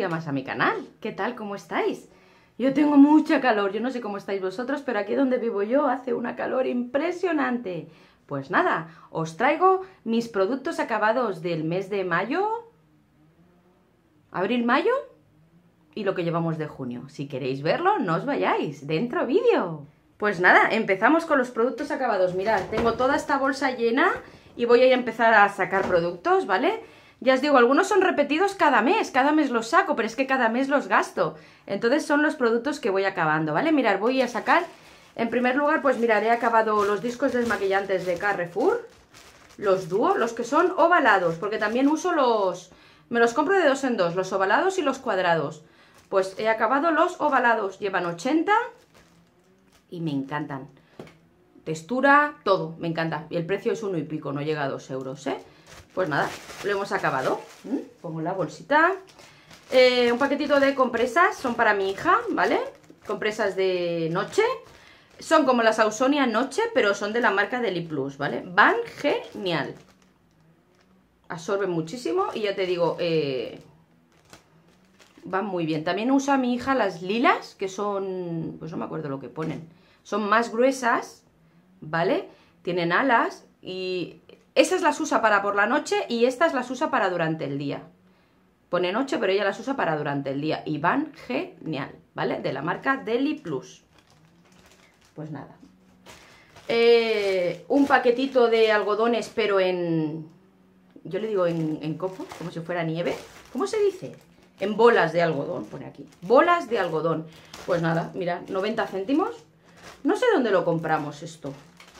día más a mi canal. ¿Qué tal? ¿Cómo estáis? Yo tengo mucha calor, yo no sé cómo estáis vosotros, pero aquí donde vivo yo hace una calor impresionante. Pues nada, os traigo mis productos acabados del mes de mayo, abril-mayo y lo que llevamos de junio. Si queréis verlo, no os vayáis, dentro vídeo. Pues nada, empezamos con los productos acabados. Mirad, tengo toda esta bolsa llena y voy a empezar a sacar productos, ¿vale? Ya os digo, algunos son repetidos cada mes los saco, pero es que cada mes los gasto. Entonces son los productos que voy acabando, ¿vale? Mirad, voy a sacar, en primer lugar, pues mirad, he acabado los discos desmaquillantes de Carrefour, los dúo, los que son ovalados, porque también uso me los compro de 2 en 2, los ovalados y los cuadrados. Pues he acabado los ovalados, llevan 80 y me encantan. Textura, todo, me encanta. Y el precio es 1 y pico, no llega a 2 euros, ¿eh? Pues nada, lo hemos acabado. Pongo la bolsita. Un paquetito de compresas, son para mi hija, ¿vale? Compresas de noche. Son como las Ausonia Noche, pero son de la marca Deli Plus, ¿vale? Van genial. Absorben muchísimo y ya te digo, van muy bien. También usa mi hija las lilas, que son, pues no me acuerdo lo que ponen. Son más gruesas, ¿vale? Tienen alas y esas las usa para por la noche y estas las usa para durante el día. Pone noche, pero ella las usa para durante el día y van genial, ¿vale? De la marca Deli Plus. Pues nada. Un paquetito de algodones, pero en... yo le digo en copo, como si fuera nieve. ¿Cómo se dice? En bolas de algodón, pone aquí. Bolas de algodón. Pues nada, mira, 90 céntimos. No sé dónde lo compramos esto.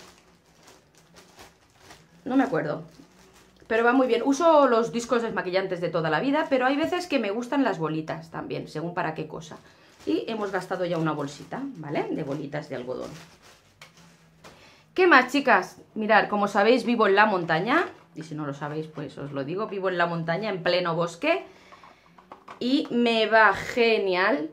No me acuerdo. Pero va muy bien. Uso los discos desmaquillantes de toda la vida, pero hay veces que me gustan las bolitas también, según para qué cosa. Y hemos gastado ya una bolsita, ¿vale? De bolitas de algodón. ¿Qué más, chicas? Mirad, como sabéis, vivo en la montaña. Y si no lo sabéis, pues os lo digo. Vivo en la montaña, en pleno bosque. Y me va genial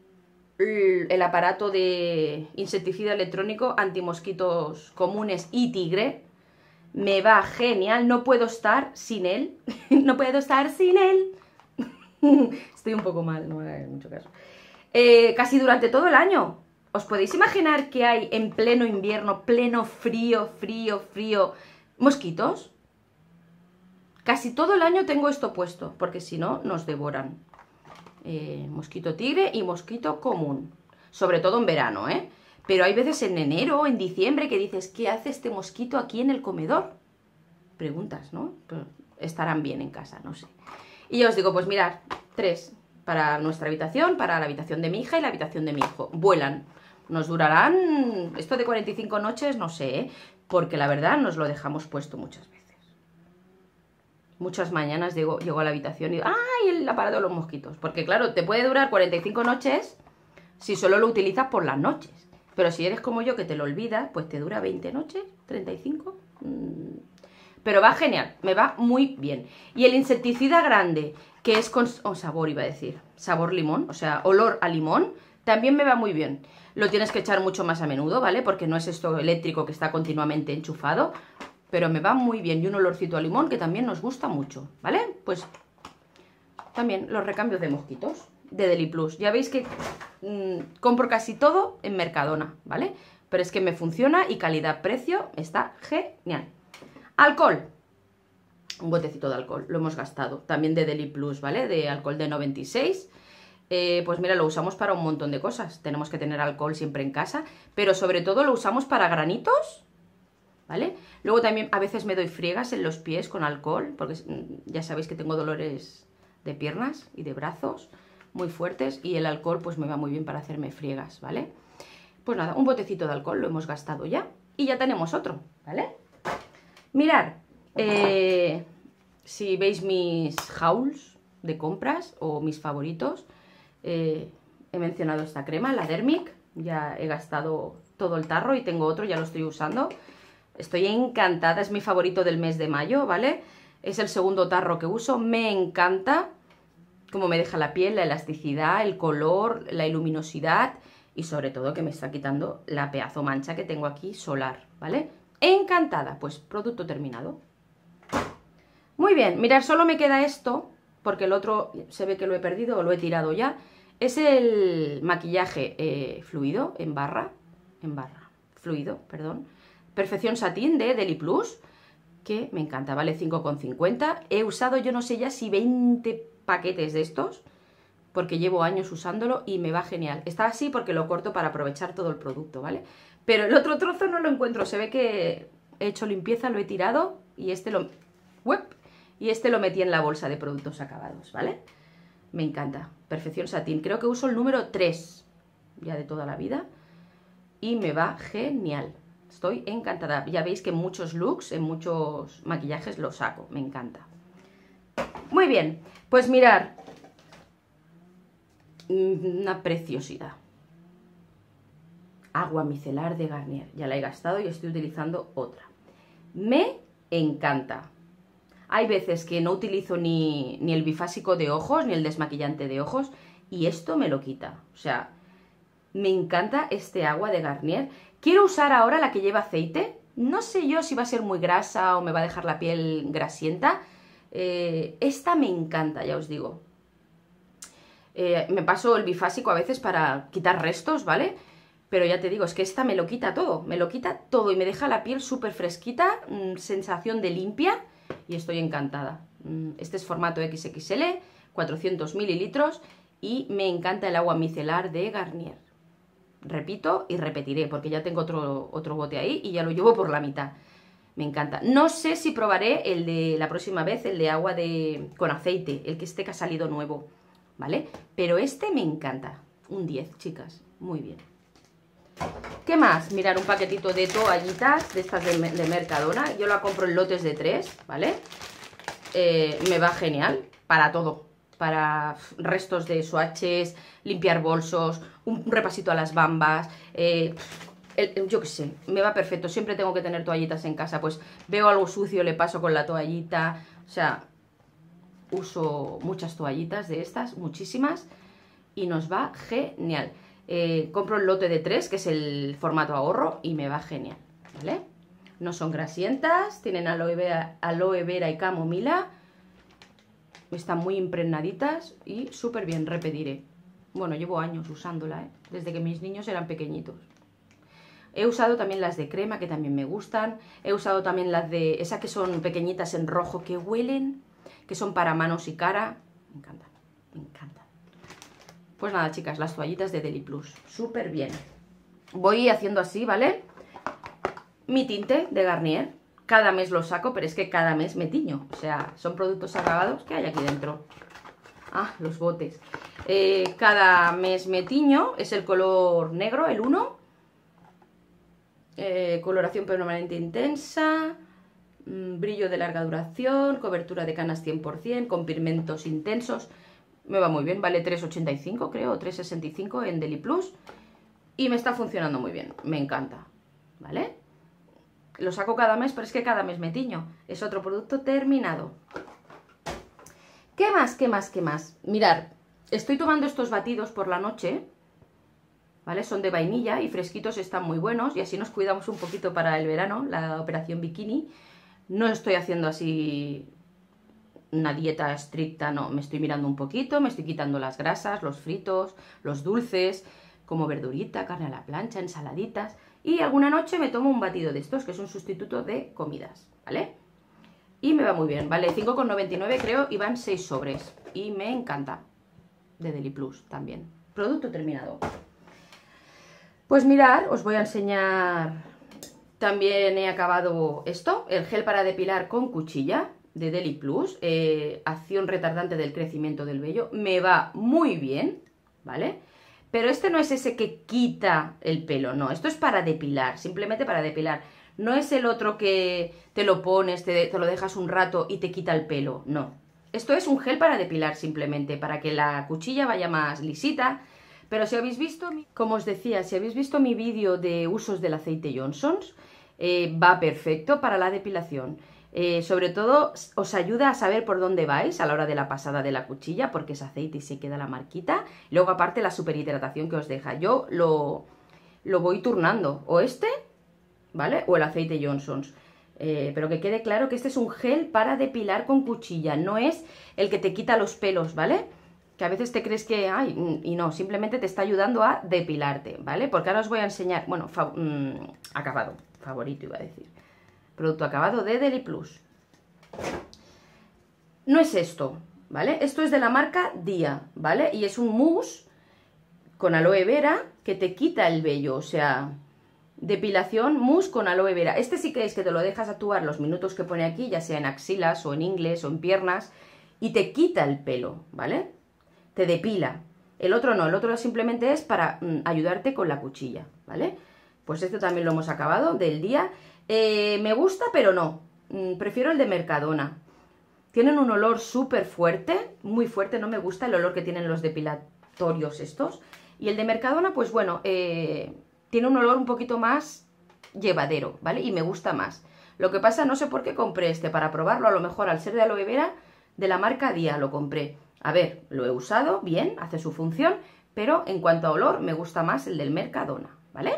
el aparato de insecticida electrónico antimosquitos comunes y tigre. Me va genial, no puedo estar sin él. No puedo estar sin él. Estoy un poco mal, no me hagáis mucho caso. Casi durante todo el año. ¿Os podéis imaginar que hay en pleno invierno, pleno frío, mosquitos? Casi todo el año tengo esto puesto, porque si no, nos devoran. Mosquito tigre y mosquito común. Sobre todo en verano, ¿eh? Pero hay veces en enero o en diciembre que dices, ¿qué hace este mosquito aquí en el comedor? Preguntas, ¿no? Pero estarán bien en casa, no sé. Y ya os digo, pues mirad, 3 para nuestra habitación, para la habitación de mi hija y la habitación de mi hijo. Vuelan. Nos durarán, esto de 45 noches, no sé, ¿eh? Porque la verdad nos lo dejamos puesto muchas veces. Muchas mañanas llego a la habitación y digo, ¡ay, el aparato de los mosquitos! Porque claro, te puede durar 45 noches si solo lo utilizas por las noches. Pero si eres como yo que te lo olvidas, pues te dura 20 noches, 35. Pero va genial, me va muy bien. Y el insecticida grande, que es con sabor, iba a decir, sabor limón, o sea, olor a limón, también me va muy bien. Lo tienes que echar mucho más a menudo, ¿vale? Porque no es esto eléctrico que está continuamente enchufado. Pero me va muy bien. Y un olorcito a limón que también nos gusta mucho, ¿vale? Pues también los recambios de mosquitos de Deli Plus. Ya veis que compro casi todo en Mercadona, ¿vale? Pero es que me funciona y calidad-precio está genial. Alcohol. Un botecito de alcohol, lo hemos gastado. También de Deli Plus, ¿vale? De alcohol de 96. Pues mira, lo usamos para un montón de cosas. Tenemos que tener alcohol siempre en casa. Pero sobre todo lo usamos para granitos, ¿vale? Luego también a veces me doy friegas en los pies con alcohol. Porque ya sabéis que tengo dolores de piernas y de brazos muy fuertes y el alcohol pues me va muy bien para hacerme friegas, ¿vale? Pues nada, un botecito de alcohol lo hemos gastado ya y ya tenemos otro, ¿vale? Mirad, si veis mis hauls de compras o mis favoritos, he mencionado esta crema, la Dermic, ya he gastado todo el tarro y tengo otro, ya lo estoy usando. Estoy encantada, es mi favorito del mes de mayo, ¿vale? Es el segundo tarro que uso, me encanta cómo me deja la piel, la elasticidad, el color, la luminosidad y sobre todo que me está quitando la pedazo mancha que tengo aquí solar, ¿vale? Encantada, pues producto terminado. Muy bien, mirad, solo me queda esto porque el otro se ve que lo he perdido o lo he tirado ya. Es el maquillaje fluido, fluido, perdón. Perfección Satín de Deli Plus, que me encanta, vale 5,50. He usado yo no sé ya si 20 paquetes de estos, porque llevo años usándolo y me va genial. Está así porque lo corto para aprovechar todo el producto, ¿vale? Pero el otro trozo no lo encuentro, se ve que he hecho limpieza, lo he tirado y este lo metí en la bolsa de productos acabados, ¿vale? Me encanta, Perfección Satín, creo que uso el número 3, ya de toda la vida, y me va genial. Estoy encantada. Ya veis que en muchos looks, en muchos maquillajes lo saco. Me encanta. Muy bien. Pues mirar. Una preciosidad. Agua micelar de Garnier. Ya la he gastado y estoy utilizando otra. Me encanta. Hay veces que no utilizo ni el bifásico de ojos, ni el desmaquillante de ojos. Y esto me lo quita. O sea, me encanta este agua de Garnier. Quiero usar ahora la que lleva aceite. No sé yo si va a ser muy grasa o me va a dejar la piel grasienta. Esta me encanta, ya os digo. Me paso el bifásico a veces para quitar restos, ¿vale? Pero ya te digo, es que esta me lo quita todo. Me lo quita todo y me deja la piel súper fresquita, sensación de limpia. Y estoy encantada. Este es formato XXL, 400 mililitros. Y me encanta el agua micelar de Garnier. Repito y repetiré, porque ya tengo otro bote ahí y ya lo llevo por la mitad. Me encanta. No sé si probaré el de la próxima vez, el de agua con aceite, el que ha salido nuevo, ¿vale? Pero este me encanta. Un 10, chicas. Muy bien. ¿Qué más? Mirar un paquetito de toallitas, de estas de Mercadona. Yo la compro en lotes de 3, ¿vale? Me va genial para todo. Para restos de swatches, limpiar bolsos, un repasito a las bambas, yo qué sé, me va perfecto. Siempre tengo que tener toallitas en casa, pues veo algo sucio, le paso con la toallita, o sea, uso muchas toallitas de estas, muchísimas, y nos va genial. Compro el lote de 3, que es el formato ahorro, y me va genial, ¿vale? No son grasientas, tienen aloe vera y camomila. Están muy impregnaditas y súper bien, repetiré. Bueno, llevo años usándola, desde que mis niños eran pequeñitos. He usado también las de crema, que también me gustan. He usado también las de esas que son pequeñitas en rojo, que huelen, que son para manos y cara. Me encantan, me encantan. Pues nada, chicas, las toallitas de Deli Plus. Súper bien. Voy haciendo así, ¿vale? Mi tinte de Garnier. Cada mes lo saco, pero es que cada mes me tiño. O sea, son productos acabados que hay aquí dentro. Ah, los botes. Cada mes me tiño. Es el color negro, el 1. Coloración permanente intensa. Brillo de larga duración. Cobertura de canas 100%. Con pigmentos intensos. Me va muy bien. Vale 3,85 creo. 3,65 en Deli Plus. Y me está funcionando muy bien. Me encanta. ¿Vale? Lo saco cada mes, pero es que cada mes me tiño. Es otro producto terminado. ¿Qué más? ¿Qué más? ¿Qué más? Mirad, estoy tomando estos batidos por la noche, ¿vale? Son de vainilla y fresquitos, están muy buenos. Y así nos cuidamos un poquito para el verano, la operación bikini. No estoy haciendo así una dieta estricta, no. Me estoy mirando un poquito, me estoy quitando las grasas, los fritos, los dulces, como verdurita, carne a la plancha, ensaladitas. Y alguna noche me tomo un batido de estos, que es un sustituto de comidas, ¿vale? Y me va muy bien, vale 5,99 creo, y van 6 sobres. Y me encanta. De Deli Plus también. Producto terminado. Pues mirad, os voy a enseñar. También he acabado esto, el gel para depilar con cuchilla de Deli Plus. Acción retardante del crecimiento del vello. Me va muy bien, ¿vale? Pero este no es ese que quita el pelo, no. Esto es para depilar, simplemente para depilar. No es el otro que te lo pones, te lo dejas un rato y te quita el pelo, no. Esto es un gel para depilar simplemente, para que la cuchilla vaya más lisita. Pero si habéis visto, como os decía, si habéis visto mi vídeo de usos del aceite Johnson's, va perfecto para la depilación. Sobre todo os ayuda a saber por dónde vais a la hora de la pasada de la cuchilla, porque es aceite y se queda la marquita. Luego aparte la superhidratación que os deja. Yo lo voy turnando, o este, ¿vale? O el aceite Johnson's. Pero que quede claro que este es un gel para depilar con cuchilla, no es el que te quita los pelos, ¿vale? Que a veces te crees que, ay, y no, simplemente te está ayudando a depilarte, ¿vale? Porque ahora os voy a enseñar, bueno, acabado, favorito iba a decir. Producto acabado de Deli Plus. No es esto, ¿vale? Esto es de la marca Día, ¿vale? Y es un mousse con aloe vera que te quita el vello, o sea, depilación mousse con aloe vera. Este sí que es que te lo dejas actuar los minutos que pone aquí, ya sea en axilas o en ingles o en piernas, y te quita el pelo, ¿vale? Te depila. El otro no, el otro simplemente es para ayudarte con la cuchilla, ¿vale? Pues este también lo hemos acabado, del Día. Me gusta, pero no. Prefiero el de Mercadona. Tienen un olor súper fuerte, muy fuerte, no me gusta el olor que tienen los depilatorios estos. Y el de Mercadona, pues bueno, tiene un olor un poquito más llevadero, ¿vale? Y me gusta más. Lo que pasa, no sé por qué compré este para probarlo, a lo mejor al ser de aloe vera, de la marca Día lo compré. A ver, lo he usado, bien, hace su función, pero en cuanto a olor me gusta más el del Mercadona, ¿vale?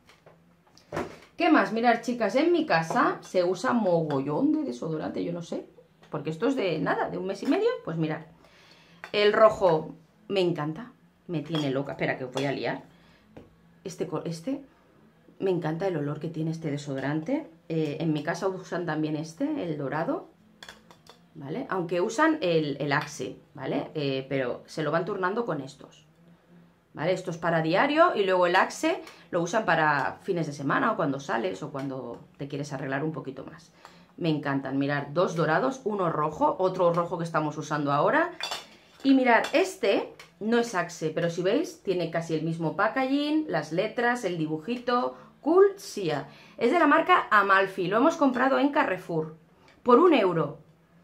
¿Qué más? Mirad, chicas, en mi casa se usa mogollón de desodorante, yo no sé, porque esto es de nada, de un mes y medio, pues mirad. El rojo me encanta, me tiene loca, espera que os voy a liar. Este me encanta el olor que tiene este desodorante. En mi casa usan también el dorado, ¿vale? Aunque usan el Axe, ¿vale? Pero se lo van turnando con estos, ¿vale? Esto es para diario y luego el Axe lo usan para fines de semana o cuando sales o cuando te quieres arreglar un poquito más. Me encantan, mirad, dos dorados, uno rojo, otro rojo que estamos usando ahora. Y mirad, este no es Axe, pero si veis, tiene casi el mismo packaging, las letras, el dibujito, Cool Sia. Es de la marca Amalfi, lo hemos comprado en Carrefour, por 1 euro.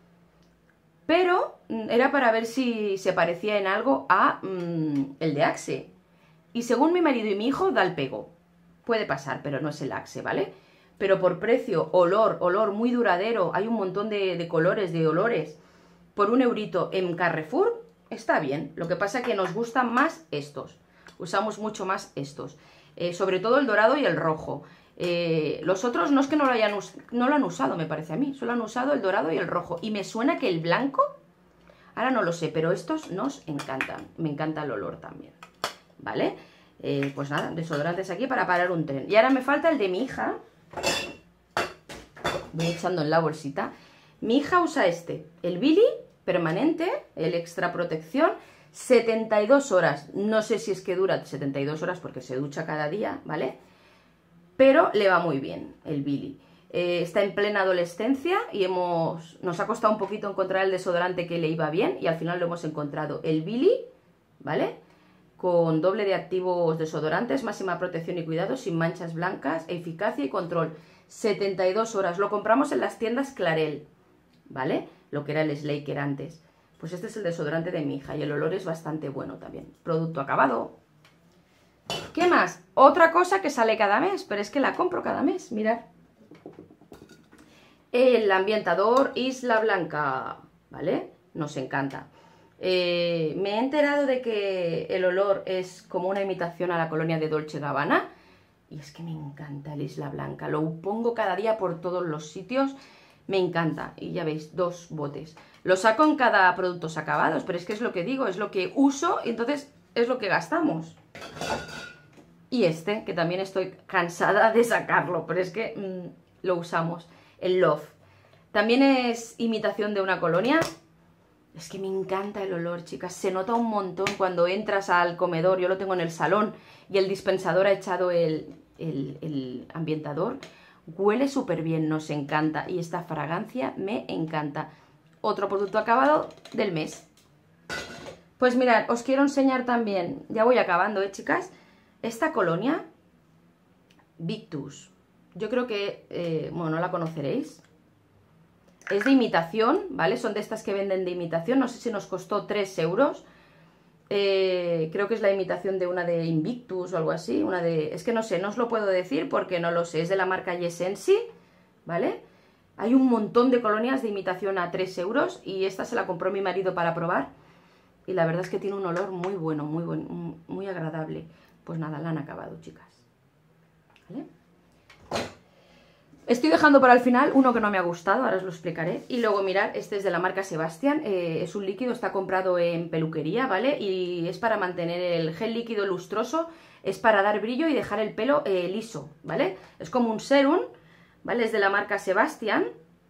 Pero era para ver si se parecía en algo a el de Axe. Y según mi marido y mi hijo, da el pego. Puede pasar, pero no es el Axe, ¿vale? Pero por precio, olor muy duradero, hay un montón de colores, de olores. Por 1 eurito en Carrefour, está bien. Lo que pasa es que nos gustan más estos. Usamos mucho más estos. Sobre todo el dorado y el rojo. Los otros no es que no lo han usado, me parece a mí. Solo han usado el dorado y el rojo. Y me suena que el blanco, ahora no lo sé, pero estos nos encantan. Me encanta el olor también, ¿vale? Pues nada, desodorantes aquí para parar un tren. Y ahora me falta el de mi hija. Voy echando en la bolsita. Mi hija usa el Billy permanente, el extra protección, 72 horas. No sé si es que dura 72 horas porque se ducha cada día, ¿vale? Pero le va muy bien el Billy. Está en plena adolescencia y nos ha costado un poquito encontrar el desodorante que le iba bien y al final lo hemos encontrado. El Billy, ¿vale? Con doble de activos desodorantes, máxima protección y cuidado, sin manchas blancas, eficacia y control. 72 horas. Lo compramos en las tiendas Clarel, ¿vale? Lo que era el Slaker antes. Pues este es el desodorante de mi hija y el olor es bastante bueno también. Producto acabado. ¿Qué más? Otra cosa que sale cada mes, pero es que la compro cada mes, mirad. El ambientador Isla Blanca, ¿vale? Nos encanta. Me he enterado de que el olor es como una imitación a la colonia de Dolce & Gabbana. Y es que me encanta el Isla Blanca. Lo pongo cada día por todos los sitios. Me encanta. Y ya veis, 2 botes. Lo saco en cada productos acabados, pero es que es lo que digo, es lo que uso y entonces es lo que gastamos. Y que también estoy cansada de sacarlo, pero es que lo usamos. El Love. También es imitación de una colonia. Es que me encanta el olor, chicas. Se nota un montón cuando entras al comedor. Yo lo tengo en el salón y el dispensador ha echado el ambientador. Huele súper bien, nos encanta. Y esta fragancia me encanta. Otro producto acabado del mes. Pues mirad, os quiero enseñar también, ya voy acabando, chicas. Esta colonia, Victus. Yo creo que, bueno, no la conoceréis. Es de imitación, ¿vale? Son de estas que venden de imitación. No sé si nos costó 3 euros. Creo que es la imitación de una de Invictus o algo así. Es que no sé, no os lo puedo decir porque no lo sé. Es de la marca Yesensi, ¿vale? Hay un montón de colonias de imitación a 3 euros. Y esta se la compró mi marido para probar. Y la verdad es que tiene un olor muy bueno, muy agradable. Pues nada, la han acabado, chicas. ¿Vale? Estoy dejando para el final uno que no me ha gustado, ahora os lo explicaré. Y luego mirad, este es de la marca Sebastian, es un líquido, está comprado en peluquería, ¿vale? Y es para mantener el gel líquido lustroso, es para dar brillo y dejar el pelo liso, ¿vale? Es como un serum, ¿vale? Es de la marca Sebastian.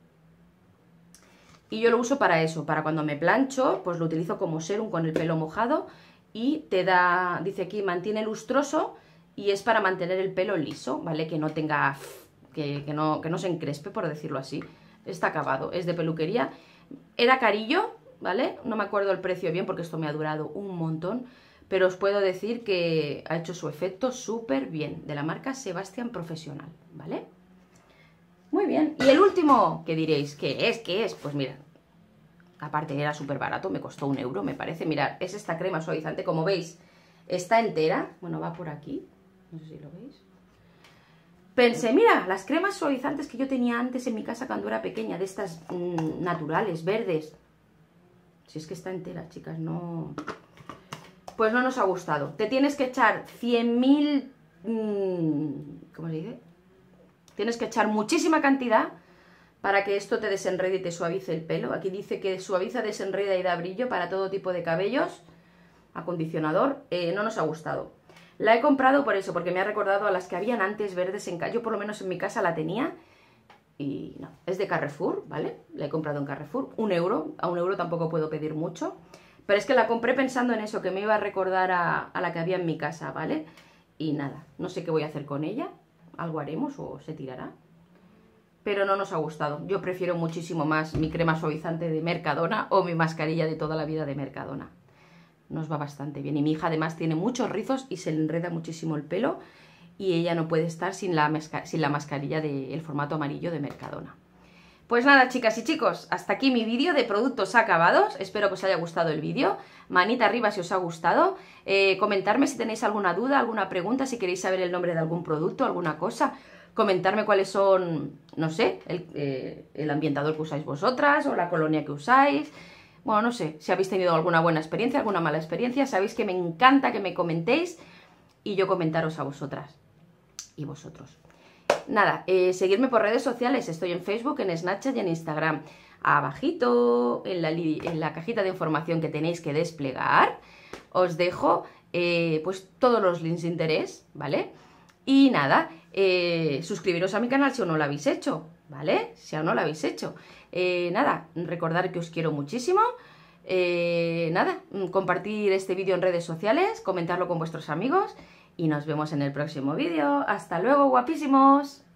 Y yo lo uso para eso, para cuando me plancho, pues lo utilizo como serum con el pelo mojado y te da, dice aquí, mantiene lustroso y es para mantener el pelo liso, ¿vale? Que no tenga... Que no se encrespe, por decirlo así. Está acabado, es de peluquería. Era carillo, ¿vale? No me acuerdo el precio bien porque esto me ha durado un montón. Pero os puedo decir que ha hecho su efecto súper bien. De la marca Sebastian Profesional, ¿vale? Muy bien. Y el último, que diréis, ¿qué es? ¿Qué es? Pues mirad. Aparte era súper barato, me costó 1 euro, me parece. Mirad, es esta crema suavizante, como veis, está entera. Bueno, va por aquí. No sé si lo veis. Pensé, mira, las cremas suavizantes que yo tenía antes en mi casa cuando era pequeña, de estas naturales, verdes. Si es que está entera, chicas, no... Pues no nos ha gustado. Te tienes que echar 100.000... ¿cómo se dice? Tienes que echar muchísima cantidad para que esto te desenrede y te suavice el pelo. Aquí dice que suaviza, desenreda y da brillo para todo tipo de cabellos. Acondicionador. No nos ha gustado. La he comprado por eso, porque me ha recordado a las que habían antes verdes en casa. Yo por lo menos en mi casa la tenía y no, es de Carrefour, ¿vale? La he comprado en Carrefour, 1 euro, a 1 euro tampoco puedo pedir mucho. Pero es que la compré pensando en eso, que me iba a recordar a la que había en mi casa, ¿vale? Y nada, no sé qué voy a hacer con ella, algo haremos o se tirará. Pero no nos ha gustado, yo prefiero muchísimo más mi crema suavizante de Mercadona o mi mascarilla de toda la vida de Mercadona. Nos va bastante bien. Y mi hija además tiene muchos rizos y se le enreda muchísimo el pelo. Y ella no puede estar sin la mascarilla del formato amarillo de Mercadona. Pues nada, chicas y chicos, hasta aquí mi vídeo de productos acabados. Espero que os haya gustado el vídeo. Manita arriba si os ha gustado. Comentarme si tenéis alguna duda, alguna pregunta, si queréis saber el nombre de algún producto, alguna cosa. Comentarme cuáles son, no sé, el ambientador que usáis vosotras o la colonia que usáis. Bueno, no sé, si habéis tenido alguna buena experiencia, alguna mala experiencia. Sabéis que me encanta que me comentéis y yo comentaros a vosotras y vosotros. Nada, seguidme por redes sociales. Estoy en Facebook, en Snapchat y en Instagram. Abajito, en la cajita de información que tenéis que desplegar, os dejo pues todos los links de interés, ¿vale? Y nada, suscribiros a mi canal si aún no lo habéis hecho, ¿vale? Si aún no lo habéis hecho. Nada, recordar que os quiero muchísimo. Nada, compartir este vídeo en redes sociales, comentarlo con vuestros amigos y nos vemos en el próximo vídeo. ¡Hasta luego, guapísimos!